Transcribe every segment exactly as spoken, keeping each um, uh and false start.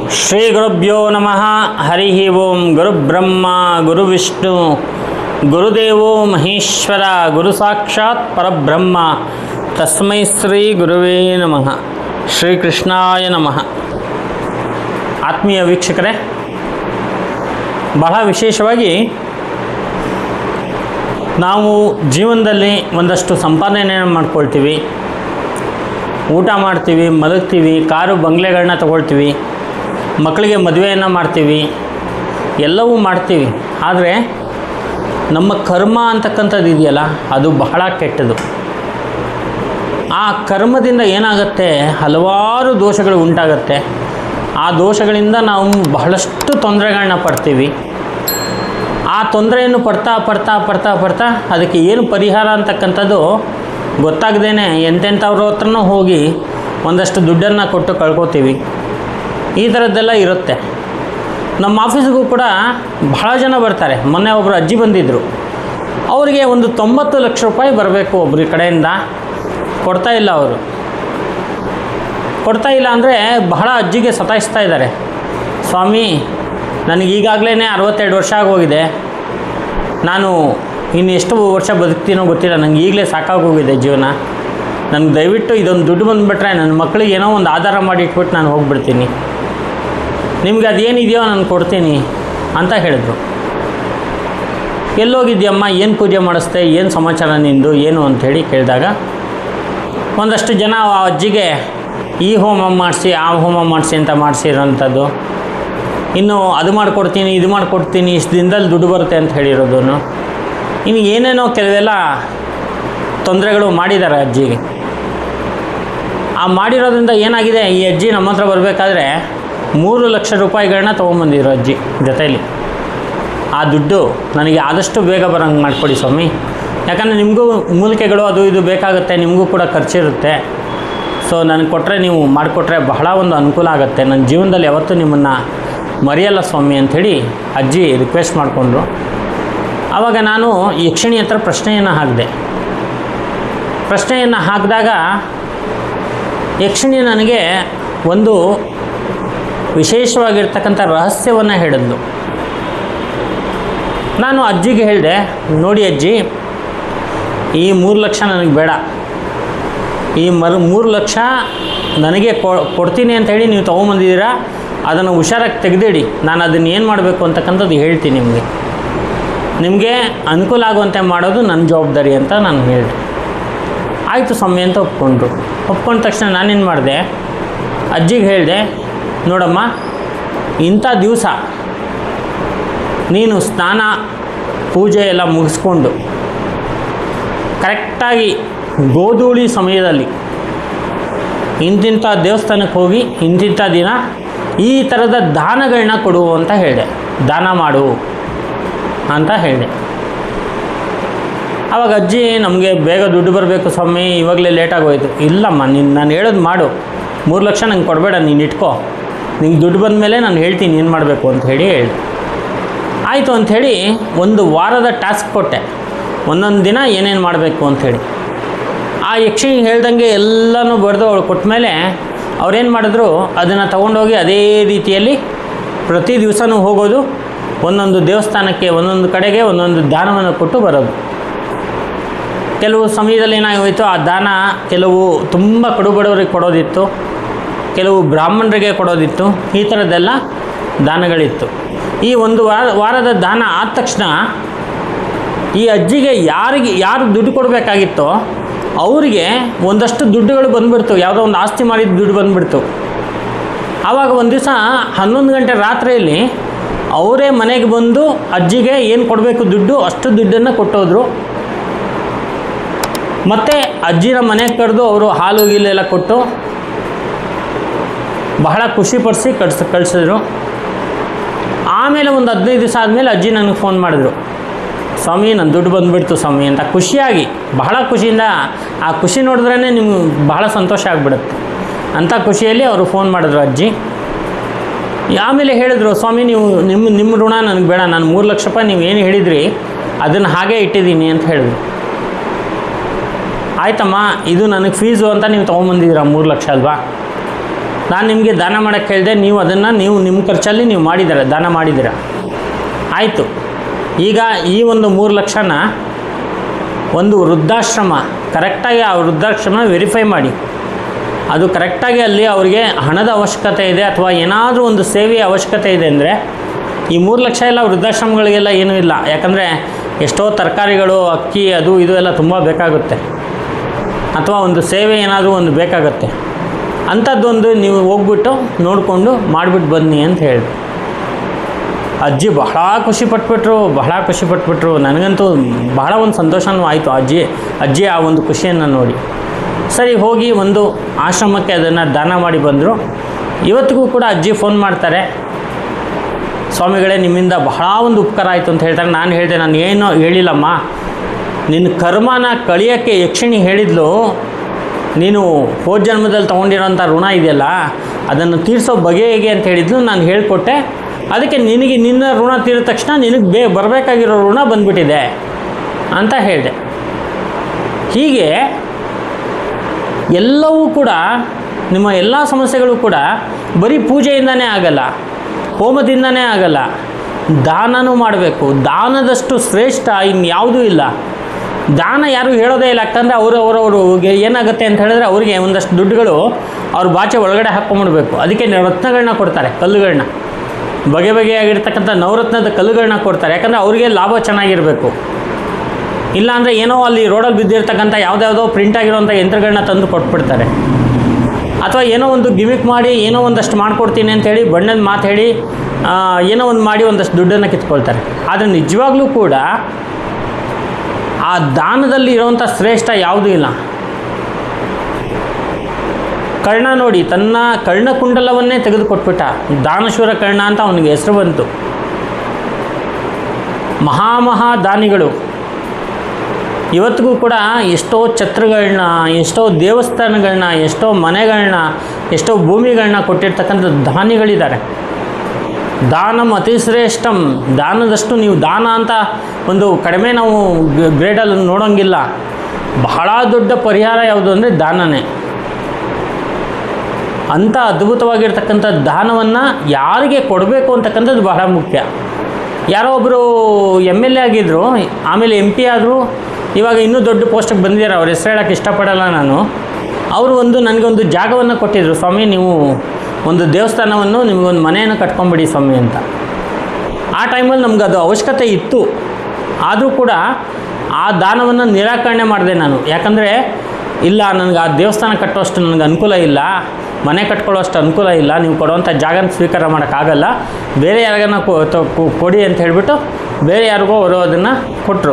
ಶ್ರೀ ಗುರುಭ್ಯೋ ನಮಃ. ಹರಿ ಓಂ. ಗುರುಬ್ರಹ್ಮ ಗುರುವಿಷ್ಣು ಗುರುದೇವೋ ಮಹೇಶ್ವರ, ಗುರು ಸಾಕ್ಷಾತ್ ಪರಬ್ರಹ್ಮ. ತಸ್ಮೈ ಶ್ರೀ ಗುರುವೇ ನಮಃ. ಶ್ರೀಕೃಷ್ಣಾಯ ನಮಃ. ಆತ್ಮೀಯ ವೀಕ್ಷಕರೇ, ಬಹಳ ವಿಶೇಷವಾಗಿ ನಾವು ಜೀವನದಲ್ಲಿ ಒಂದಷ್ಟು ಸಂಪಾದನೆಯನ್ನು ಮಾಡ್ಕೊಳ್ತೀವಿ, ಊಟ ಮಾಡ್ತೀವಿ, ಮಲಗ್ತೀವಿ, ಕಾರು ಬಂಗ್ಲೆಗಳನ್ನ ತಗೊಳ್ತೀವಿ, ಮಕ್ಕಳಿಗೆ ಮದುವೆಯನ್ನು ಮಾಡ್ತೀವಿ, ಎಲ್ಲವೂ ಮಾಡ್ತೀವಿ. ಆದರೆ ನಮ್ಮ ಕರ್ಮ ಅಂತಕ್ಕಂಥದ್ದು ಇದೆಯಲ್ಲ, ಅದು ಬಹಳ ಕೆಟ್ಟದು. ಆ ಕರ್ಮದಿಂದ ಏನಾಗುತ್ತೆ, ಹಲವಾರು ದೋಷಗಳು ಉಂಟಾಗತ್ತೆ. ಆ ದೋಷಗಳಿಂದ ನಾವು ಬಹಳಷ್ಟು ತೊಂದರೆಗಳನ್ನ ಪಡ್ತೀವಿ. ಆ ತೊಂದರೆಯನ್ನು ಪಡ್ತಾ ಪಡ್ತಾ ಪಡ್ತಾ ಪಡ್ತಾ ಅದಕ್ಕೆ ಏನು ಪರಿಹಾರ ಅಂತಕ್ಕಂಥದ್ದು ಗೊತ್ತಾಗದೇ ಎಂತೆಂಥವ್ರ ಹತ್ರನೂ ಹೋಗಿ ಒಂದಷ್ಟು ದುಡ್ಡನ್ನು ಕೊಟ್ಟು ಕಳ್ಕೊತೀವಿ. ಈ ಥರದ್ದೆಲ್ಲ ಇರುತ್ತೆ. ನಮ್ಮ ಆಫೀಸಿಗೂ ಕೂಡ ಬಹಳ ಜನ ಬರ್ತಾರೆ. ಮೊನ್ನೆ ಒಬ್ಬರು ಅಜ್ಜಿ ಬಂದಿದ್ದರು. ಅವರಿಗೆ ಒಂದು ತೊಂಬತ್ತು ಲಕ್ಷ ರೂಪಾಯಿ ಬರಬೇಕು ಒಬ್ಬರ ಕಡೆಯಿಂದ, ಕೊಡ್ತಾ ಇಲ್ಲ. ಅವರು ಕೊಡ್ತಾ ಇಲ್ಲ ಅಂದರೆ ಬಹಳ ಅಜ್ಜಿಗೆ ಸತಾಯಿಸ್ತಾ ಇದ್ದಾರೆ. ಸ್ವಾಮಿ, ನನಗೆ ಈಗಾಗಲೇ ಅರವತ್ತೆರಡು ವರ್ಷ ಆಗೋಗಿದೆ, ನಾನು ಇನ್ನು ಎಷ್ಟು ವರ್ಷ ಬದುಕ್ತೀನೋ ಗೊತ್ತಿಲ್ಲ, ನನಗೆ ಈಗಲೇ ಸಾಕಾಗೋಗಿದೆ ಜೀವನ, ನನಗೆ ದಯವಿಟ್ಟು ಇದೊಂದು ದುಡ್ಡು ಬಂದುಬಿಟ್ರೆ ನನ್ನ ಮಕ್ಕಳಿಗೆ ಏನೋ ಒಂದು ಆಧಾರ ಮಾಡಿ ಇಟ್ಬಿಟ್ಟು ನಾನು ಹೋಗ್ಬಿಡ್ತೀನಿ, ನಿಮ್ಗೆ ಅದೇನಿದೆಯೋ ನಾನು ಕೊಡ್ತೀನಿ ಅಂತ ಹೇಳಿದ್ರು. ಎಲ್ಲೋಗಿದ್ಯಮ್ಮ, ಏನು ಪೂಜೆ ಮಾಡಿಸ್ದೆ, ಏನು ಸಮಾಚಾರ ನಿಂದು, ಏನು ಅಂಥೇಳಿ ಕೇಳಿದಾಗ ಒಂದಷ್ಟು ಜನ ಆ ಅಜ್ಜಿಗೆ ಈ ಹೋಮ ಮಾಡಿಸಿ ಆ ಹೋಮ ಮಾಡಿಸಿ ಅಂತ ಮಾಡಿಸಿರೋಂಥದ್ದು, ಇನ್ನು ಅದು ಮಾಡಿಕೊಡ್ತೀನಿ ಇದು ಮಾಡಿಕೊಡ್ತೀನಿ, ಇಷ್ಟು ದಿನದಲ್ಲಿ ದುಡ್ಡು ಬರುತ್ತೆ ಅಂತ ಹೇಳಿರೋದು, ಇನ್ನು ಏನೇನೋ ಕೆಲವೆಲ್ಲ ತೊಂದರೆಗಳು ಮಾಡಿದ್ದಾರೆ ಅಜ್ಜಿಗೆ. ಆ ಮಾಡಿರೋದ್ರಿಂದ ಏನಾಗಿದೆ, ಈ ಅಜ್ಜಿ ನಮ್ಮ ಹತ್ರ ಬರಬೇಕಾದ್ರೆ ಮೂರು ಲಕ್ಷ ರೂಪಾಯಿಗಳನ್ನ ತೊಗೊಂಬಂದಿರೋ ಅಜ್ಜಿ ಜೊತೆಯಲ್ಲಿ. ಆ ದುಡ್ಡು ನನಗೆ ಆದಷ್ಟು ಬೇಗ ಬರೋಂಗೆ ಮಾಡಿಕೊಡಿ ಸ್ವಾಮಿ, ಯಾಕಂದರೆ ನಿಮಗೂ ಮೂಲಿಕೆಗಳು ಅದು ಇದು ಬೇಕಾಗುತ್ತೆ, ನಿಮಗೂ ಕೂಡ ಖರ್ಚಿರುತ್ತೆ. ಸೊ ನನಗೆ ಕೊಟ್ಟರೆ, ನೀವು ಮಾಡಿಕೊಟ್ರೆ ಬಹಳ ಒಂದು ಅನುಕೂಲ ಆಗುತ್ತೆ, ನನ್ನ ಜೀವನದಲ್ಲಿ ಯಾವತ್ತೂ ನಿಮ್ಮನ್ನು ಮರೆಯಲ್ಲ ಸ್ವಾಮಿ ಅಂಥೇಳಿ ಅಜ್ಜಿ ರಿಕ್ವೆಸ್ಟ್ ಮಾಡಿಕೊಂಡ್ರು. ಆವಾಗ ನಾನು ಯಕ್ಷಿಣಿ ಹತ್ರ ಪ್ರಶ್ನೆಯನ್ನು ಹಾಕಿದೆ. ಪ್ರಶ್ನೆಯನ್ನು ಹಾಕಿದಾಗ ಯಕ್ಷಿಣಿ ನನಗೆ ಒಂದು ವಿಶೇಷವಾಗಿರ್ತಕ್ಕಂಥ ರಹಸ್ಯವನ್ನು ಹೇಳಿದ್ಲು. ನಾನು ಅಜ್ಜಿಗೆ ಹೇಳಿದೆ, ನೋಡಿ ಅಜ್ಜಿ, ಈ ಮೂರು ಲಕ್ಷ ನನಗೆ ಬೇಡ, ಈ ಮರು ಮೂರು ಲಕ್ಷ ನನಗೆ ಕೊಡ್ತೀನಿ ಅಂಥೇಳಿ ನೀವು ತೊಗೊಂಬಂದಿದ್ದೀರಾ, ಅದನ್ನು ಹುಷಾರಾಗಿ ತೆಗೆದಿಡಿ, ನಾನು ಅದನ್ನು ಏನು ಮಾಡಬೇಕು ಅಂತಕ್ಕಂಥದ್ದು ಹೇಳ್ತೀನಿ ನಿಮಗೆ, ನಿಮಗೆ ಅನುಕೂಲ ಆಗುವಂತೆ ಮಾಡೋದು ನನ್ನ ಜವಾಬ್ದಾರಿ ಅಂತ ನಾನು ಹೇಳಿದೆ. ಆಯಿತು ಸ್ವಾಮಿ ಅಂತ ಒಪ್ಕೊಂಡ್ರು. ಒಪ್ಕೊಂಡ ತಕ್ಷಣ ನಾನೇನು ಮಾಡಿದೆ, ಅಜ್ಜಿಗೆ ಹೇಳಿದೆ, ನೋಡಮ್ಮ, ಇಂಥ ದಿವಸ ನೀನು ಸ್ನಾನ ಪೂಜೆ ಎಲ್ಲ ಮುಗಿಸ್ಕೊಂಡು ಕರೆಕ್ಟಾಗಿ ಗೋಧೂಳಿ ಸಮಯದಲ್ಲಿ ಇಂತಿಂಥ ದೇವಸ್ಥಾನಕ್ಕೆ ಹೋಗಿ ಇಂತಿಂಥ ದಿನ ಈ ಥರದ ದಾನಗಳನ್ನ ಕೊಡು ಅಂತ ಹೇಳಿದೆ, ದಾನ ಮಾಡು ಅಂತ ಹೇಳಿದೆ. ಆವಾಗ ಅಜ್ಜಿ, ನಮಗೆ ಬೇಗ ದುಡ್ಡು ಬರಬೇಕು ಸ್ವಾಮಿ, ಇವಾಗಲೇ ಲೇಟಾಗೋಯ್ತು. ಇಲ್ಲಮ್ಮ, ನೀನು ನಾನು ಹೇಳೋದು ಮಾಡು, ಮೂರು ಲಕ್ಷ ನಂಗೆ ಕೊಡಬೇಡ, ನೀನು ಇಟ್ಕೋ, ನಿಂಗೆ ದುಡ್ಡು ಬಂದ ಮೇಲೆ ನಾನು ಹೇಳ್ತೀನಿ ಏನು ಮಾಡಬೇಕು ಅಂತ ಹೇಳಿ ಹೇಳಿದೆ. ಆಯಿತು ಅಂಥೇಳಿ ಒಂದು ವಾರದ ಟಾಸ್ಕ್ ಕೊಟ್ಟೆ, ಒಂದೊಂದು ದಿನ ಏನೇನು ಮಾಡಬೇಕು ಅಂಥೇಳಿ. ಆ ಯಕ್ಷಿಣಿಗೆ ಹೇಳ್ದಂಗೆ ಎಲ್ಲನೂ ಬರೆದು ಅವಳು ಕೊಟ್ಟ ಮೇಲೆ ಅವ್ರೇನು ಮಾಡಿದ್ರು, ಅದನ್ನು ತೊಗೊಂಡೋಗಿ ಅದೇ ರೀತಿಯಲ್ಲಿ ಪ್ರತಿ ದಿವಸನೂ ಹೋಗೋದು, ಒಂದೊಂದು ದೇವಸ್ಥಾನಕ್ಕೆ ಒಂದೊಂದು ಕಡೆಗೆ ಒಂದೊಂದು ದಾನವನ್ನು ಕೊಟ್ಟು ಬರೋದು. ಕೆಲವು ಸಮಯದಲ್ಲಿ ಏನಾಗೋಯಿತು, ಆ ದಾನ ಕೆಲವು ತುಂಬ ಕಡುಬಡವರಿಗೆ ಕೊಡೋದಿತ್ತು, ಕೆಲವು ಬ್ರಾಹ್ಮಣರಿಗೆ ಕೊಡೋದಿತ್ತು, ಈ ಥರದ್ದೆಲ್ಲ ದಾನಗಳಿತ್ತು. ಈ ಒಂದು ವಾರ ವಾರದ ದಾನ ಆದ ತಕ್ಷಣ ಈ ಅಜ್ಜಿಗೆ ಯಾರಿಗೆ ಯಾರು ದುಡ್ಡು ಕೊಡಬೇಕಾಗಿತ್ತೋ ಅವರಿಗೆ ಒಂದಷ್ಟು ದುಡ್ಡುಗಳು ಬಂದುಬಿಡ್ತು, ಯಾವುದೋ ಒಂದು ಆಸ್ತಿ ಮಾಡಿದ ದುಡ್ಡು ಬಂದುಬಿಡ್ತು. ಆವಾಗ ಒಂದು ದಿವಸ ಹನ್ನೊಂದು ಗಂಟೆ ರಾತ್ರಿಯಲ್ಲಿ ಅವರೇ ಮನೆಗೆ ಬಂದು ಅಜ್ಜಿಗೆ ಏನು ಕೊಡಬೇಕು ದುಡ್ಡು, ಅಷ್ಟು ದುಡ್ಡನ್ನು ಕೊಟ್ಟೋದ್ರು. ಮತ್ತು ಅಜ್ಜಿನ ಮನೆಗೆ ಕರೆದು ಅವರು ಹಾಲು ಗೀಲೆಲ್ಲ ಕೊಟ್ಟು ಬಹಳ ಖುಷಿಪಡಿಸಿ ಕಳ್ಸಿ ಕಳಿಸಿದ್ರು. ಆಮೇಲೆ ಒಂದು ಹದಿನೈದು ದಿವಸ ಆದಮೇಲೆ ಅಜ್ಜಿ ನನಗೆ ಫೋನ್ ಮಾಡಿದ್ರು, ಸ್ವಾಮಿ ನನ್ನ ದುಡ್ಡು ಬಂದುಬಿಡ್ತು ಸ್ವಾಮಿ ಅಂತ ಖುಷಿಯಾಗಿ, ಬಹಳ ಖುಷಿಯಿಂದ. ಆ ಖುಷಿ ನೋಡಿದ್ರೇ ನಿಮ್ಗೆ ಬಹಳ ಸಂತೋಷ ಆಗಿಬಿಡುತ್ತೆ. ಅಂಥ ಖುಷಿಯಲ್ಲಿ ಅವರು ಫೋನ್ ಮಾಡಿದ್ರು ಅಜ್ಜಿ. ಆಮೇಲೆ ಹೇಳಿದ್ರು, ಸ್ವಾಮಿ ನೀವು ನಿಮ್ಮ ನಿಮ್ಮ ಋಣ ನನಗೆ ಬೇಡ, ನಾನು ಮೂರು ಲಕ್ಷ ರೂಪಾಯಿ ನೀವು ಏನು ಹೇಳಿದ್ರಿ ಅದನ್ನು ಹಾಗೇ ಇಟ್ಟಿದ್ದೀನಿ ಅಂತ ಹೇಳಿದ್ರು. ಆಯ್ತಮ್ಮ, ಇದು ನನಗೆ ಫೀಸು ಅಂತ ನೀವು ತೊಗೊಂಬಂದಿದ್ದೀರಾ ಮೂರು ಲಕ್ಷ ಅಲ್ವಾ, ನಾನು ನಿಮಗೆ ದಾನ ಮಾಡೋಕ್ಕೆ ಹೇಳಿದೆ, ನೀವು ಅದನ್ನು ನೀವು ನಿಮ್ಮ ಖರ್ಚಲ್ಲಿ ನೀವು ಮಾಡಿದ್ದೀರ, ದಾನ ಮಾಡಿದ್ದೀರ, ಆಯಿತು. ಈಗ ಈ ಒಂದು ಮೂರು ಲಕ್ಷನ ಒಂದು ವೃದ್ಧಾಶ್ರಮ, ಕರೆಕ್ಟಾಗಿ ಆ ವೃದ್ಧಾಶ್ರಮ ವೆರಿಫೈ ಮಾಡಿ, ಅದು ಕರೆಕ್ಟಾಗಿ ಅಲ್ಲಿ ಅವರಿಗೆ ಹಣದ ಅವಶ್ಯಕತೆ ಇದೆ ಅಥವಾ ಏನಾದರೂ ಒಂದು ಸೇವೆಯ ಅವಶ್ಯಕತೆ ಇದೆ ಅಂದರೆ, ಈ ಮೂರು ಲಕ್ಷ ಎಲ್ಲ ವೃದ್ಧಾಶ್ರಮಗಳಿಗೆಲ್ಲ ಏನೂ ಇಲ್ಲ. ಯಾಕಂದರೆ ಎಷ್ಟೋ ತರಕಾರಿಗಳು, ಅಕ್ಕಿ, ಅದು ಇದು ಎಲ್ಲ ತುಂಬ ಬೇಕಾಗುತ್ತೆ, ಅಥವಾ ಒಂದು ಸೇವೆ ಏನಾದರೂ ಒಂದು ಬೇಕಾಗುತ್ತೆ. ಅಂಥದ್ದೊಂದು ನೀವು ಹೋಗ್ಬಿಟ್ಟು ನೋಡಿಕೊಂಡು ಮಾಡಿಬಿಟ್ಟು ಬನ್ನಿ ಅಂತ ಹೇಳಿದೆ. ಅಜ್ಜಿ ಬಹಳ ಖುಷಿ ಪಟ್ಬಿಟ್ರು, ಬಹಳ ಖುಷಿ ಪಟ್ಬಿಟ್ರು. ನನಗಂತೂ ಬಹಳ ಒಂದು ಸಂತೋಷವೂ ಆಯಿತು ಅಜ್ಜಿ ಅಜ್ಜಿ ಆ ಒಂದು ಖುಷಿಯನ್ನು ನೋಡಿ. ಸರಿ, ಹೋಗಿ ಒಂದು ಆಶ್ರಮಕ್ಕೆ ಅದನ್ನು ದಾನ ಮಾಡಿ ಬಂದರು. ಇವತ್ತಿಗೂ ಕೂಡ ಅಜ್ಜಿ ಫೋನ್ ಮಾಡ್ತಾರೆ, ಸ್ವಾಮಿಗಳೇ ನಿಮ್ಮಿಂದ ಬಹಳ ಒಂದು ಉಪಕಾರ ಆಯಿತು ಅಂತ ಹೇಳ್ತಾರೆ. ನಾನು ಹೇಳಿದೆ, ನಾನು ಏನೋ ಹೇಳಿಲ್ಲಮ್ಮ, ನಿನ್ನ ಕರ್ಮನ ಕಳಿಯೋಕ್ಕೆ ಯಕ್ಷಿಣಿ ಹೇಳಿದ್ಲು, ನೀನು ಹೋದ ಜನ್ಮದಲ್ಲಿ ತೊಗೊಂಡಿರೋಂಥ ಋಣ ಇದೆಯಲ್ಲ ಅದನ್ನು ತೀರಿಸೋ ಬಗೆ ಹೇಗೆ ಅಂತ ಹೇಳಿದ್ಲು. ನಾನು ಹೇಳಿಕೊಟ್ಟೆ, ಅದಕ್ಕೆ ನಿನಗೆ ನಿನ್ನ ಋಣ ತೀರಿದ ತಕ್ಷಣ ನಿನಗೆ ಬೇ ಬರಬೇಕಾಗಿರೋ ಋಣ ಬಂದುಬಿಟ್ಟಿದೆ ಅಂತ ಹೇಳಿದೆ. ಹೀಗೆ ಎಲ್ಲವೂ ಕೂಡ ನಿಮ್ಮ ಎಲ್ಲ ಸಮಸ್ಯೆಗಳು ಕೂಡ ಬರೀ ಪೂಜೆಯಿಂದನೇ ಆಗಲ್ಲ, ಹೋಮದಿಂದನೇ ಆಗಲ್ಲ, ದಾನನೂ ಮಾಡಬೇಕು. ದಾನದಷ್ಟು ಶ್ರೇಷ್ಠ ಇನ್ಯಾವುದೂ ಇಲ್ಲ. ದಾನ ಯಾರು ಹೇಳೋದೇ ಇಲ್ಲ, ಯಾಕಂದರೆ ಅವರು ಅವರವರು ಏನಾಗುತ್ತೆ ಅಂತ ಹೇಳಿದ್ರೆ ಅವರಿಗೆ ಒಂದಷ್ಟು ದುಡ್ಡುಗಳು ಅವ್ರ ಬಾಚೆ ಒಳಗಡೆ ಹಾಕ್ಕೊಂಬಿಡ್ಬೇಕು. ಅದಕ್ಕೆ ರತ್ನಗಳನ್ನ ಕೊಡ್ತಾರೆ, ಕಲ್ಲುಗಳನ್ನ, ಬಗೆ ಬಗೆಯಾಗಿರ್ತಕ್ಕಂಥ ನವರತ್ನದ ಕಲ್ಲುಗಳನ್ನ ಕೊಡ್ತಾರೆ. ಯಾಕಂದರೆ ಅವರಿಗೆ ಲಾಭ ಚೆನ್ನಾಗಿರಬೇಕು. ಇಲ್ಲಾಂದರೆ ಏನೋ ಅಲ್ಲಿ ರೋಡಲ್ಲಿ ಬಿದ್ದಿರ್ತಕ್ಕಂಥ ಯಾವುದ್ಯಾವುದೋ ಪ್ರಿಂಟ್ ಆಗಿರೋಂಥ ಯಂತ್ರಗಳನ್ನ ತಂದು ಕೊಟ್ಬಿಡ್ತಾರೆ. ಅಥವಾ ಏನೋ ಒಂದು ಗಿಮಿಕ್ ಮಾಡಿ ಏನೋ ಒಂದಷ್ಟು ಮಾಡಿಕೊಡ್ತೀನಿ ಅಂಥೇಳಿ ಬಣ್ಣದ ಮಾತು ಹೇಳಿ ಏನೋ ಒಂದು ಮಾಡಿ ಒಂದಷ್ಟು ದುಡ್ಡನ್ನು ಕಿತ್ಕೊಳ್ತಾರೆ. ಆದರೆ ನಿಜವಾಗ್ಲೂ ಕೂಡ ಆ ದಾನದಲ್ಲಿ ಇರೋವಂಥ ಶ್ರೇಷ್ಠ ಯಾವುದೂ ಇಲ್ಲ. ಕರ್ಣ ನೋಡಿ, ತನ್ನ ಕರ್ಣಕುಂಡಲವನ್ನೇ ತೆಗೆದುಕೊಟ್ಬಿಟ್ಟ, ದಾನಶೂರ ಕರ್ಣ ಅಂತ ಅವನಿಗೆ ಹೆಸರು ಬಂತು. ಮಹಾಮಹಾ ದಾನಿಗಳು ಇವತ್ತಿಗೂ ಕೂಡ ಎಷ್ಟೋ ಛತ್ರಗಳನ್ನ, ಎಷ್ಟೋ ದೇವಸ್ಥಾನಗಳನ್ನ, ಎಷ್ಟೋ ಮನೆಗಳನ್ನ, ಎಷ್ಟೋ ಭೂಮಿಗಳನ್ನ ಕೊಟ್ಟಿರ್ತಕ್ಕಂಥ ದಾನಿಗಳಿದ್ದಾರೆ. ದಾನಂ ಅತಿಶ್ರೇಷ್ಠಂ, ದಾನದಷ್ಟು ನೀವು ದಾನ ಅಂತ ಒಂದು ಕಡಿಮೆ ನಾವು ಗ್ರೇಡಲ್ಲಿ ನೋಡೋಂಗಿಲ್ಲ. ಬಹಳ ದೊಡ್ಡ ಪರಿಹಾರ ಯಾವುದು ಅಂದರೆ ದಾನನೇ. ಅಂಥ ಅದ್ಭುತವಾಗಿರ್ತಕ್ಕಂಥ ದಾನವನ್ನು ಯಾರಿಗೆ ಕೊಡಬೇಕು ಅಂತಕ್ಕಂಥದ್ದು ಬಹಳ ಮುಖ್ಯ. ಯಾರೋ ಒಬ್ಬರು ಎಮ್ ಎಲ್ ಎ ಆಗಿದ್ದರು, ಆಮೇಲೆ ಎಂ ಪಿ ಆದರು, ಇವಾಗ ಇನ್ನೂ ದೊಡ್ಡ ಪೋಸ್ಟಿಗೆ ಬಂದಿದ್ದಾರೆ, ಅವ್ರ ಹೆಸರು ಹೇಳೋಕ್ಕೆ ಇಷ್ಟಪಡಲ್ಲ ನಾನು. ಅವರು ಒಂದು ನನಗೊಂದು ಜಾಗವನ್ನು ಕೊಟ್ಟಿದ್ದರು, ಸ್ವಾಮಿ ನೀವು ಒಂದು ದೇವಸ್ಥಾನವನ್ನು, ನಿಮಗೊಂದು ಮನೆಯನ್ನು ಕಟ್ಕೊಂಬಿಡಿ ಸ್ವಾಮಿ ಅಂತ. ಆ ಟೈಮಲ್ಲಿ ನಮ್ಗೆ ಅದು ಅವಶ್ಯಕತೆ ಇತ್ತು, ಆದರೂ ಕೂಡ ಆ ದಾನವನ್ನು ನಿರಾಕರಣೆ ಮಾಡಿದೆ ನಾನು. ಯಾಕಂದರೆ ಇಲ್ಲ, ನನಗೆ ಆ ದೇವಸ್ಥಾನ ಕಟ್ಟೋಷ್ಟು ನನಗೆ ಅನುಕೂಲ ಇಲ್ಲ, ಮನೆ ಕಟ್ಕೊಳ್ಳೋಷ್ಟು ಅನುಕೂಲ ಇಲ್ಲ, ನೀವು ಕೊಡುವಂಥ ಜಾಗನ ಸ್ವೀಕಾರ ಮಾಡೋಕ್ಕಾಗಲ್ಲ, ಬೇರೆ ಯಾರಿಗಾನ ಕೊಡಿ ಅಂತ ಹೇಳಿಬಿಟ್ಟು ಬೇರೆ ಯಾರಿಗೋ ಅವರು ಅದನ್ನು ಕೊಟ್ಟರು.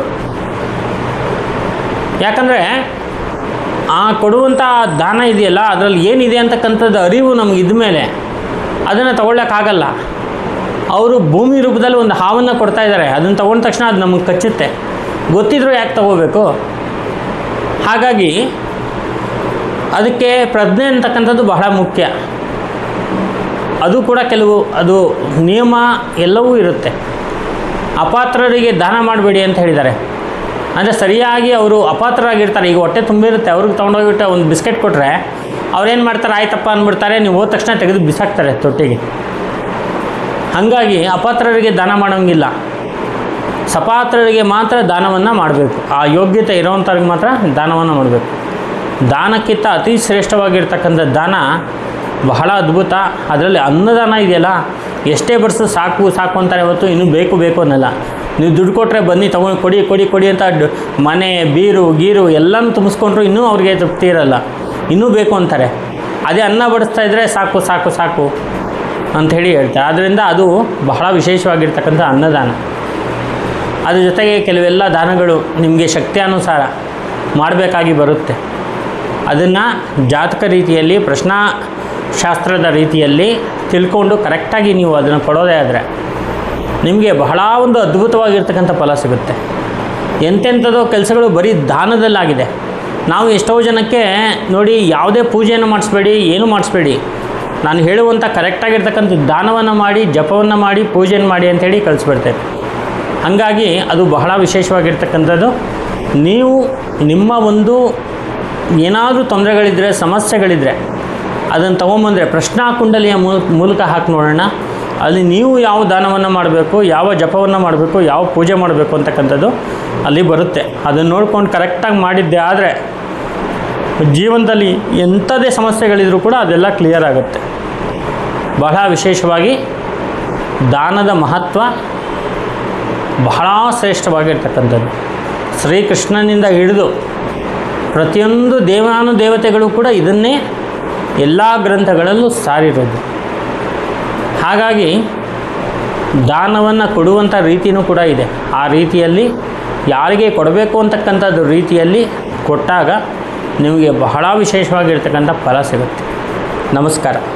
ಯಾಕಂದರೆ ಆ ಕೊಡುವಂಥ ದಾನ ಇದೆಯಲ್ಲ, ಅದರಲ್ಲಿ ಏನಿದೆ ಅಂತಕ್ಕಂಥದ್ದು ಅರಿವು ನಮ್ಗೆ ಇದ್ಮೇಲೆ ಅದನ್ನು ತೊಗೊಳ್ಳೋಕ್ಕಾಗಲ್ಲ. ಅವರು ಭೂಮಿ ರೂಪದಲ್ಲಿ ಒಂದು ಹಾವನ್ನು ಕೊಡ್ತಾಯಿದ್ದಾರೆ, ಅದನ್ನು ತೊಗೊಂಡ ತಕ್ಷಣ ಅದು ನಮಗೆ ಕಚ್ಚುತ್ತೆ, ಗೊತ್ತಿದ್ರೂ ಯಾಕೆ ತೊಗೋಬೇಕು? ಹಾಗಾಗಿ ಅದಕ್ಕೆ ಪ್ರಜ್ಞೆ ಅಂತಕ್ಕಂಥದ್ದು ಬಹಳ ಮುಖ್ಯ. ಅದು ಕೂಡ ಕೆಲವು ಅದು ನಿಯಮ ಎಲ್ಲವೂ ಇರುತ್ತೆ. ಅಪಾತ್ರರಿಗೆ ದಾನ ಮಾಡಬೇಡಿ ಅಂತ ಹೇಳಿದ್ದಾರೆ. ಅಂದರೆ ಸರಿಯಾಗಿ ಅವರು ಅಪಾತ್ರರಾಗಿರ್ತಾರೆ. ಈಗ ಹೊಟ್ಟೆ ತುಂಬಿರುತ್ತೆ, ಅವ್ರಿಗೆ ತೊಗೊಂಡೋಗ್ಬಿಟ್ಟು ಒಂದು ಬಿಸ್ಕೆಟ್ ಕೊಟ್ಟರೆ ಅವ್ರೇನು ಮಾಡ್ತಾರೆ, ಆಯ್ತಪ್ಪ ಅಂದ್ಬಿಡ್ತಾರೆ, ನೀವು ಹೋದ ತಕ್ಷಣ ತೆಗೆದು ಬಿಸಾಕ್ತಾರೆ ತೊಟ್ಟಿಗೆ. ಹಾಗಾಗಿ ಅಪಾತ್ರರಿಗೆ ದಾನ ಮಾಡೋಂಗಿಲ್ಲ, ಸಪಾತ್ರರಿಗೆ ಮಾತ್ರ ದಾನವನ್ನು ಮಾಡಬೇಕು. ಆ ಯೋಗ್ಯತೆ ಇರೋವಂಥವ್ರಿಗೆ ಮಾತ್ರ ದಾನವನ್ನು ಮಾಡಬೇಕು. ದಾನಕ್ಕಿಂತ ಅತಿ ಶ್ರೇಷ್ಠವಾಗಿರ್ತಕ್ಕಂಥ ದಾನ ಬಹಳ ಅದ್ಭುತ. ಅದರಲ್ಲಿ ಅನ್ನದಾನ ಇದೆಯಲ್ಲ, ಎಷ್ಟೇ ಬಡಿಸು ಸಾಕು ಸಾಕು ಅಂತಾರೆ ಹೊತ್ತು ಇನ್ನೂ ಬೇಕು ಬೇಕು ಅನ್ನಲ್ಲ. ನೀವು ದುಡ್ಡು ಕೊಟ್ಟರೆ ಬನ್ನಿ ತೊಗೊಂಡು ಕೊಡಿ ಕೊಡಿ ಕೊಡಿ ಅಂತ ಮನೆ ಬೀರು ಗೀರು ಎಲ್ಲನೂ ತುಂಬಿಸ್ಕೊಂಡ್ರು ಇನ್ನೂ ಅವ್ರಿಗೆ ತೃಪ್ತಿ ಇರಲ್ಲ, ಇನ್ನೂ ಬೇಕು ಅಂತಾರೆ. ಅದೇ ಅನ್ನ ಬಡಿಸ್ತಾಯಿದ್ರೆ ಸಾಕು ಸಾಕು ಸಾಕು ಅಂಥೇಳಿ ಹೇಳ್ತಾರೆ. ಆದ್ದರಿಂದ ಅದು ಬಹಳ ವಿಶೇಷವಾಗಿರ್ತಕ್ಕಂಥ ಅನ್ನದಾನ. ಅದ್ರ ಜೊತೆಗೆ ಕೆಲವೆಲ್ಲ ದಾನಗಳು ನಿಮಗೆ ಶಕ್ತಿಯಾನುಸಾರ ಮಾಡಬೇಕಾಗಿ ಬರುತ್ತೆ. ಅದನ್ನು ಜಾತಕ ರೀತಿಯಲ್ಲಿ, ಪ್ರಶ್ನಾಶಾಸ್ತ್ರದ ರೀತಿಯಲ್ಲಿ ತಿಳ್ಕೊಂಡು ಕರೆಕ್ಟಾಗಿ ನೀವು ಅದನ್ನು ಕೊಡೋದೇ ಆದರೆ ನಿಮಗೆ ಬಹಳ ಒಂದು ಅದ್ಭುತವಾಗಿರ್ತಕ್ಕಂಥ ಫಲ ಸಿಗುತ್ತೆ. ಎಂತೆಂಥದೋ ಕೆಲಸಗಳು ಬರೀ ದಾನದಲ್ಲಾಗಿದೆ. ನಾವು ಎಷ್ಟೋ ಜನಕ್ಕೆ ನೋಡಿ, ಯಾವುದೇ ಪೂಜೆಯನ್ನು ಮಾಡಿಸ್ಬೇಡಿ, ಏನೂ ಮಾಡಿಸ್ಬೇಡಿ, ನಾನು ಹೇಳುವಂಥ ಕರೆಕ್ಟಾಗಿರ್ತಕ್ಕಂಥ ದಾನವನ್ನು ಮಾಡಿ, ಜಪವನ್ನು ಮಾಡಿ, ಪೂಜೆಯನ್ನು ಮಾಡಿ ಅಂಥೇಳಿ ಕಳಿಸ್ಬಿಡ್ತೇವೆ. ಹಾಗಾಗಿ ಅದು ಬಹಳ ವಿಶೇಷವಾಗಿರ್ತಕ್ಕಂಥದ್ದು. ನೀವು ನಿಮ್ಮ ಒಂದು ಏನಾದರೂ ತೊಂದರೆಗಳಿದ್ದರೆ, ಸಮಸ್ಯೆಗಳಿದ್ದರೆ ಅದನ್ನು ತೊಗೊಂಬಂದರೆ ಪ್ರಶ್ನಾ ಕುಂಡಲಿಯ ಮೂಲಕ ಹಾಕಿ ನೋಡೋಣ. ಅಲ್ಲಿ ನೀವು ಯಾವ ದಾನವನ್ನು ಮಾಡಬೇಕು, ಯಾವ ಜಪವನ್ನು ಮಾಡಬೇಕು, ಯಾವ ಪೂಜೆ ಮಾಡಬೇಕು ಅಂತಕ್ಕಂಥದ್ದು ಅಲ್ಲಿ ಬರುತ್ತೆ. ಅದನ್ನು ನೋಡ್ಕೊಂಡು ಕರೆಕ್ಟಾಗಿ ಮಾಡಿದ್ದೆ ಆದರೆ ಜೀವನದಲ್ಲಿ ಎಂಥದೇ ಸಮಸ್ಯೆಗಳಿದ್ರೂ ಕೂಡ ಅದೆಲ್ಲ ಕ್ಲಿಯರ್ ಆಗುತ್ತೆ. ಬಹಳ ವಿಶೇಷವಾಗಿ ದಾನದ ಮಹತ್ವ ಬಹಳ ಶ್ರೇಷ್ಠವಾಗಿರ್ತಕ್ಕಂಥದ್ದು. ಶ್ರೀಕೃಷ್ಣನಿಂದ ಹಿಡಿದು ಪ್ರತಿಯೊಂದು ದೇವಾನುದೇವತೆಗಳು ಕೂಡ ಇದನ್ನೇ ಎಲ್ಲ ಗ್ರಂಥಗಳಲ್ಲೂ ಸಾರಿರೋದು. ಹಾಗಾಗಿ ದಾನವನ್ನು ಕೊಡುವಂಥ ರೀತಿಯೂ ಕೂಡ ಇದೆ. ಆ ರೀತಿಯಲ್ಲಿ ಯಾರಿಗೆ ಕೊಡಬೇಕು ಅಂತಕ್ಕಂಥದ್ದು ರೀತಿಯಲ್ಲಿ ಕೊಟ್ಟಾಗ ನಿಮಗೆ ಬಹಳ ವಿಶೇಷವಾಗಿರ್ತಕ್ಕಂಥ ಫಲ ಸಿಗುತ್ತೆ. ನಮಸ್ಕಾರ.